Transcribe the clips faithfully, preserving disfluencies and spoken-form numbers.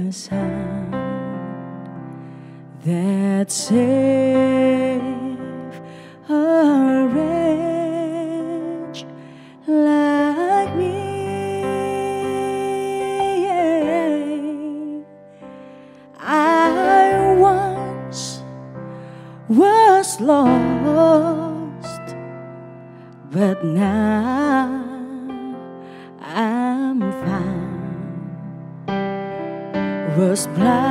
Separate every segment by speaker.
Speaker 1: the sound that saved a wretch like me. I once was lost, but now I'm found. Was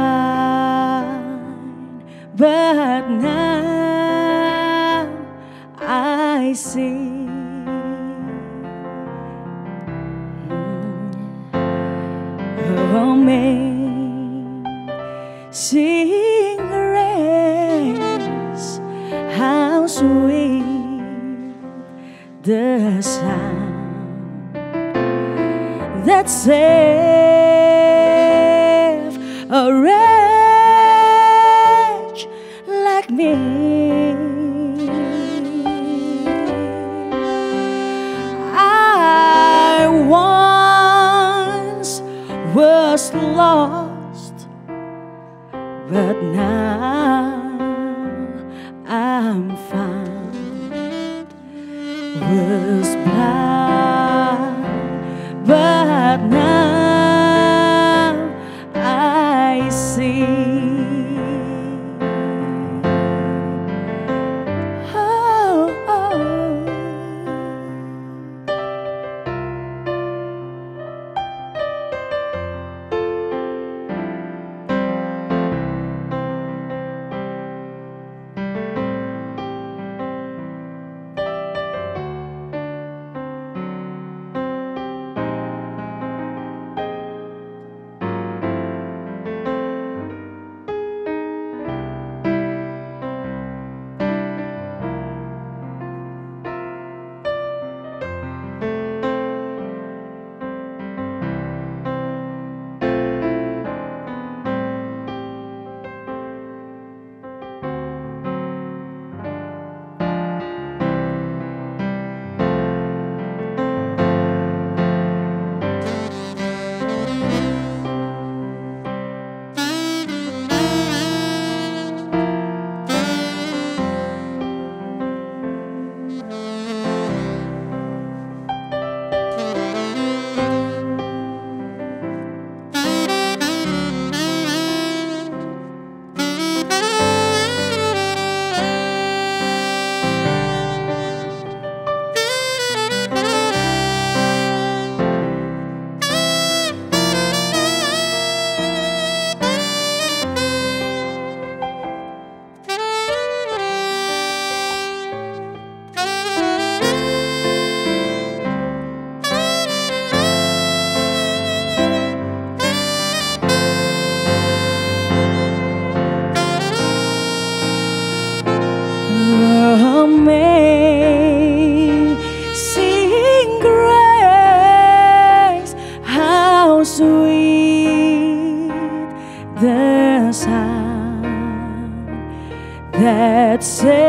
Speaker 1: blind, but now I see. Amazing grace, how sweet the sound that saved a wretch like me. I once was lost, but now I'm found. Was blind, but now I see. Oh, oh. Amazing grace, how sweet the sound that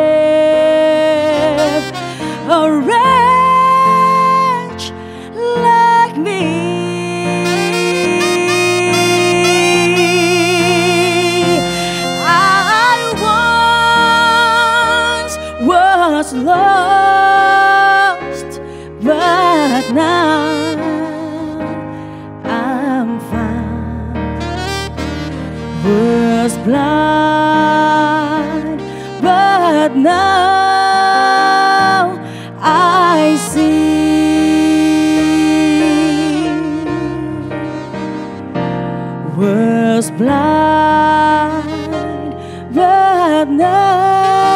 Speaker 1: saved a wretch like me. Was lost, but now I'm found. Was blind, but now I see. Was blind, but now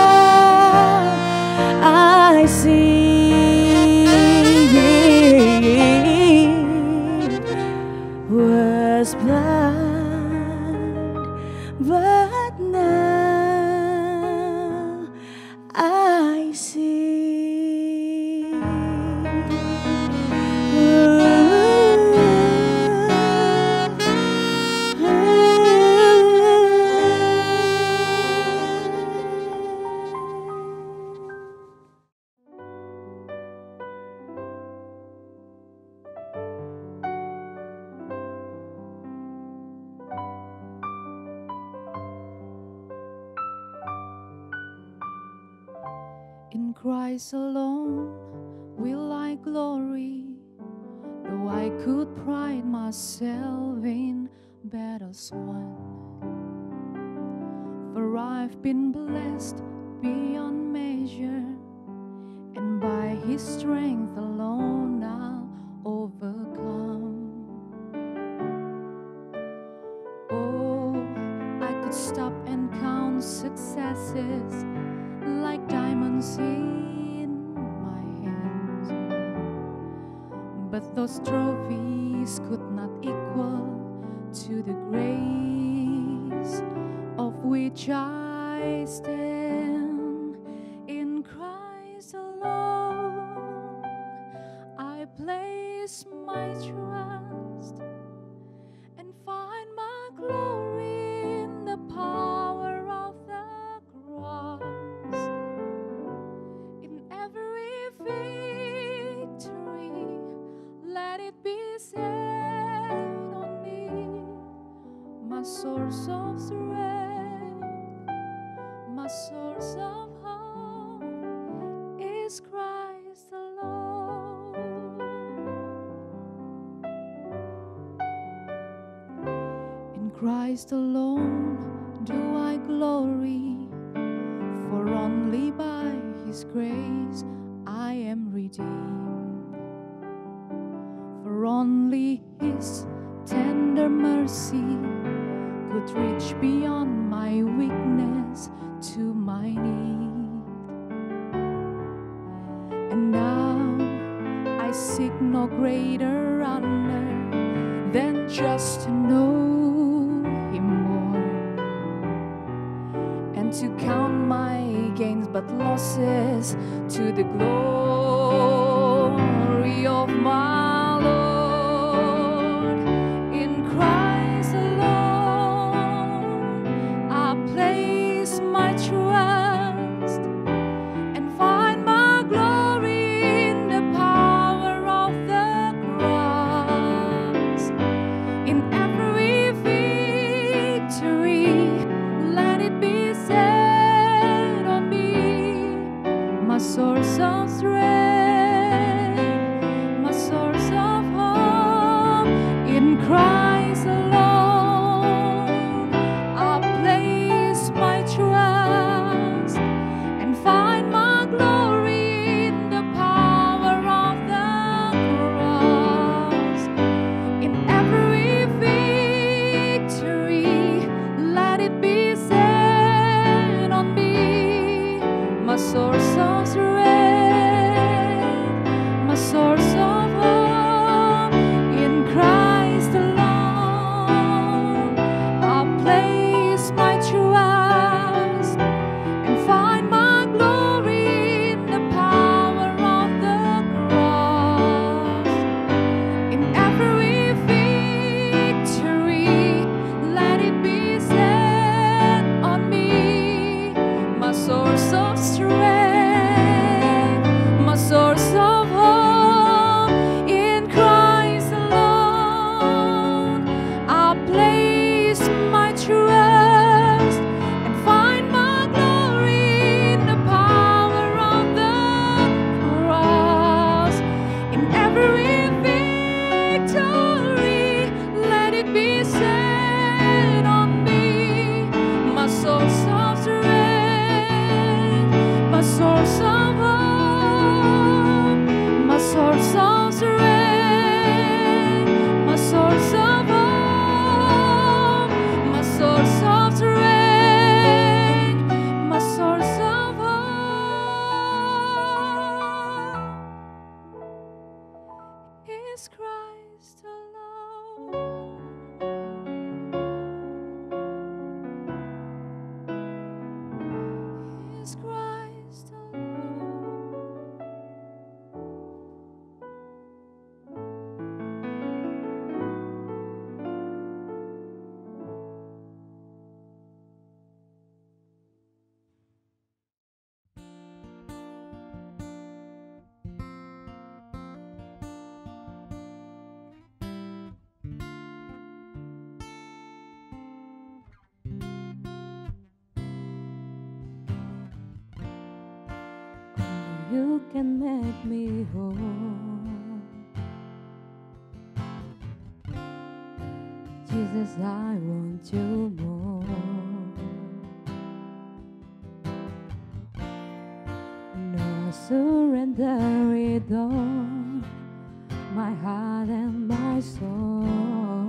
Speaker 1: I see. Was blind, but now I see. Ooh, ooh, ooh. In Christ alone will I glory, though I could pride myself in battles won. For I've been blessed beyond measure, and by His strength alone I'll overcome. Oh, I could stop and count successes like diamonds in my hands, but those trophies could not equal to the grace of which I stand. In Christ alone I place my trust and find my glory in the power of the cross. In every victory, let it be said on me, my source of strength, my source of hope is Christ alone. In Christ alone do I glory, for only by His grace I am redeemed. For only His tender mercy could reach beyond my weakness to my need. And now I seek no greater honor than just to know Him more, and to count my gains but losses to the glory of my Lord. In Christ alone I place my trust and find my glory in the power of the cross. In every victory, let it be said on me, my source of strength, my source of hope. In Christ alone I place my trust and find my glory in the power of the cross. In every victory, let it be said on me, my source of strength, my source of hope. In Christ alone I place my trust and find my glory in the power of the cross. In every victory, let it be said on me, my source of strength, you can make me whole. Jesus, I want you more. No, I surrender it all, my heart and my soul.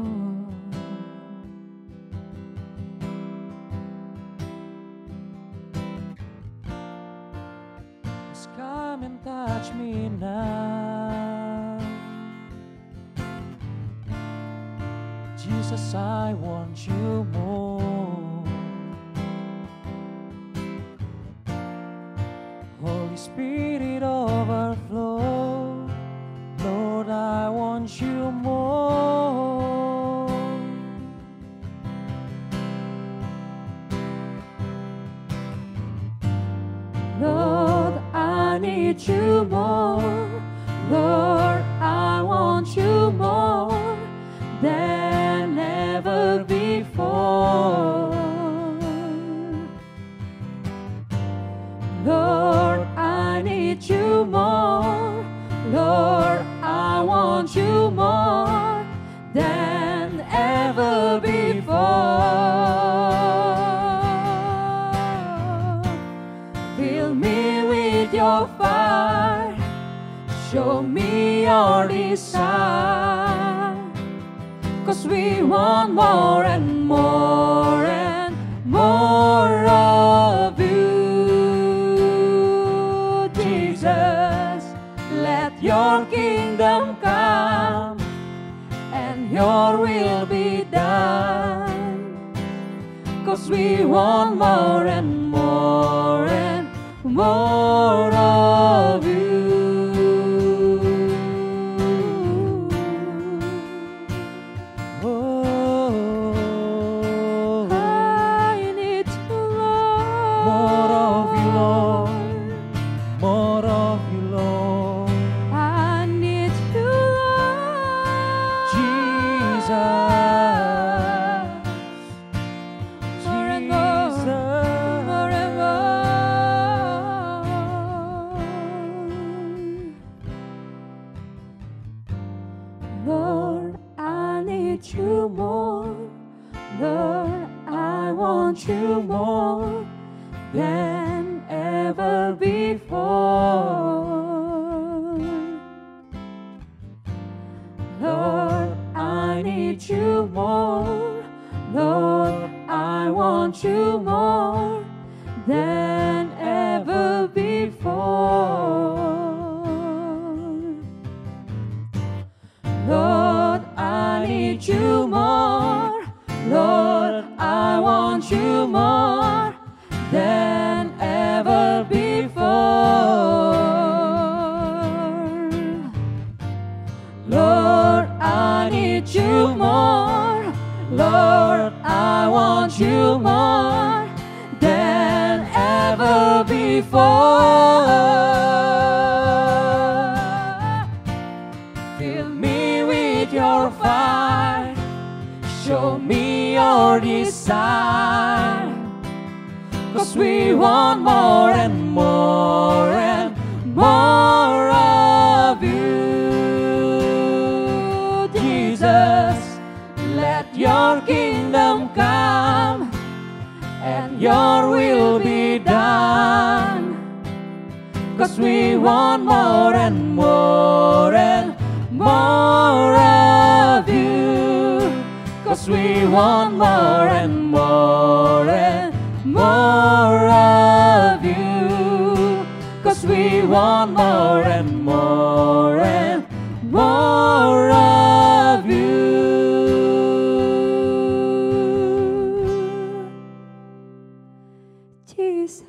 Speaker 2: Just come and touch me now. Jesus, I want you more. Holy Spirit, overflow. Lord, I want you more.
Speaker 1: Lord, I need you more. Lord, I want you more than ever before. Lord, I need you more. Lord, I want you more than ever before. Fill me with your fire, show me your desire, 'cause we want more and more and more of you, Jesus. Let your kingdom come and your will be done, 'cause we want more and more and more of you.
Speaker 2: Oh,
Speaker 1: I need you, Lord.
Speaker 2: more of you, Lord. More of you, Lord.
Speaker 1: I need you, Lord.
Speaker 2: Jesus.
Speaker 1: More and more, more and more. Lord, I need you more. Lord, I want you more than ever before. Lord, I need you more. Lord, I want you more than ever before. Lord, I need you more. Lord, I want you more than ever before. Lord, I need you more. Lord, I want you more than ever before. Fill me with your fire, show me your desire, 'cause we want more and more and more of you, Jesus. Let your kingdom come and your will be done, 'cause we want more and more and more of you, 'cause we want more and more and more of you, 'cause we want more and more and more of you. Jesus.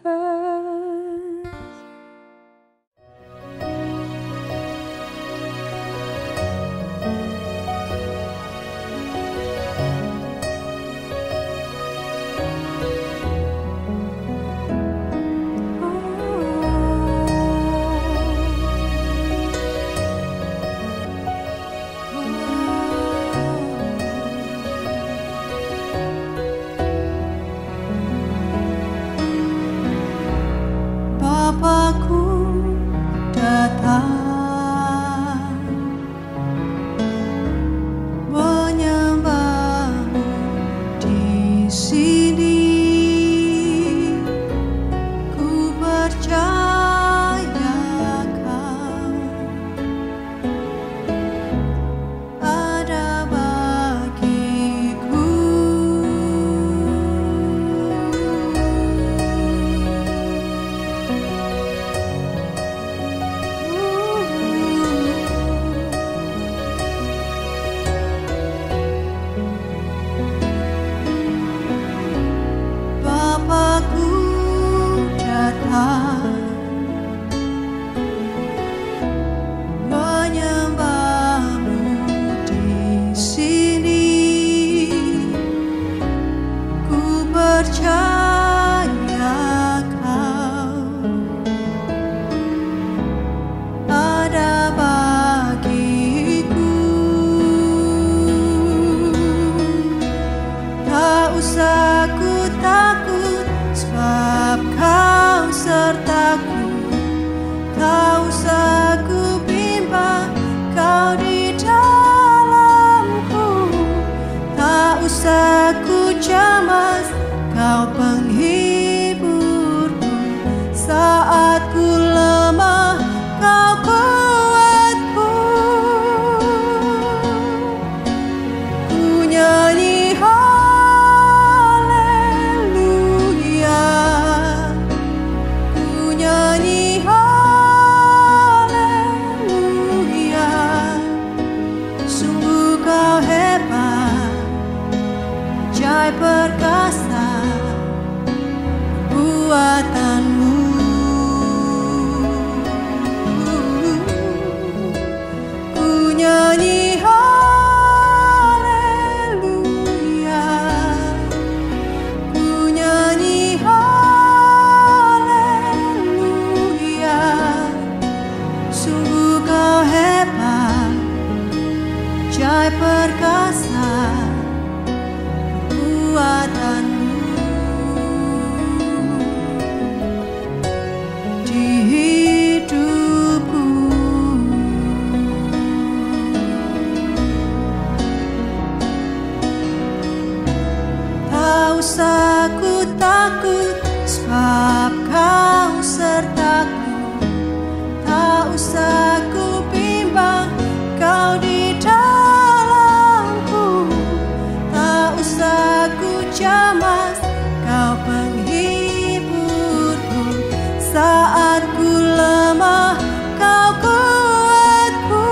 Speaker 3: saat ku lemah, Kau kuatku.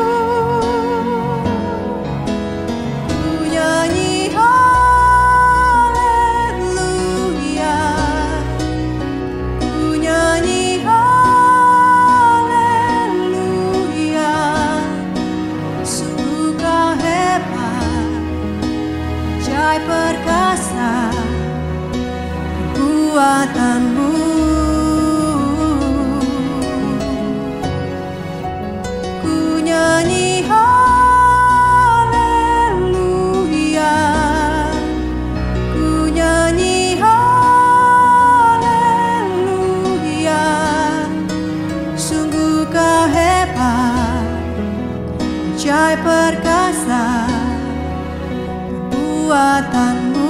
Speaker 3: Ku nyanyi haleluya, ku nyanyi haleluya. Sungguh Kau hebat, ajaib perkasa kekuatanmu. Ku nyanyi haleluya, ku nyanyi haleluya. Sungguh Kau hebat, ajaib perkasa kekuatanmu.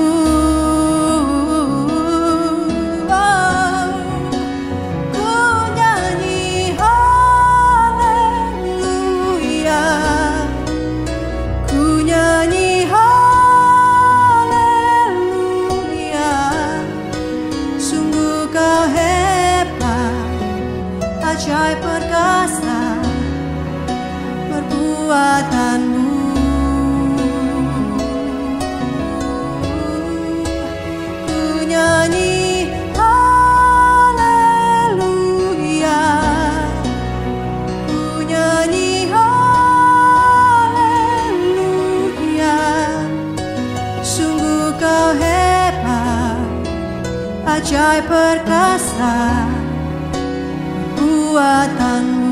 Speaker 3: Ajaib perkasa perbuatanmu. Ku nyanyi haleluya, ku nyanyi haleluya. Sungguh Kau hebat, ajaib perkasa kekuatanmu.